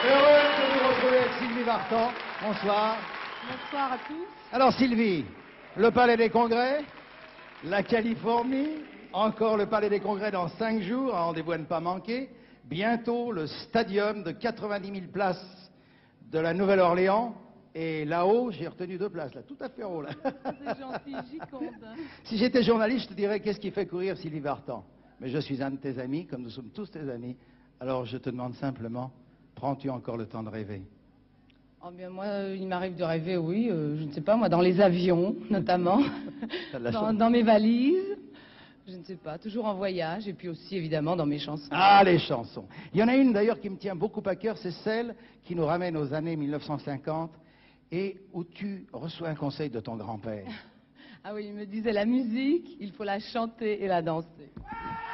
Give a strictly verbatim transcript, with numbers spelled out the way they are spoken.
Heureux de vous retrouver avec Sylvie Vartan. Bonsoir. Bonsoir à tous. Alors Sylvie, le Palais des Congrès, la Californie, encore le Palais des Congrès dans cinq jours, un rendez-vous à ne pas manquer. Bientôt le stadium de quatre-vingt-dix mille places de la Nouvelle-Orléans. Et là-haut, j'ai retenu deux places, là, tout à fait en haut. Là. C'est gentil, j'y compte. Si j'étais journaliste, je te dirais qu'est-ce qui fait courir Sylvie Vartan. Mais je suis un de tes amis, comme nous sommes tous tes amis. Alors je te demande simplement, prends-tu encore le temps de rêver? Oh bien, moi, euh, il m'arrive de rêver, oui, euh, je ne sais pas, moi, dans les avions, notamment, dans, dans mes valises, je ne sais pas, toujours en voyage, et puis aussi, évidemment, dans mes chansons. Ah, les chansons. Il y en a une, d'ailleurs, qui me tient beaucoup à cœur, c'est celle qui nous ramène aux années mille neuf cent cinquante, et où tu reçois un conseil de ton grand-père. Ah oui, il me disait, la musique, il faut la chanter et la danser.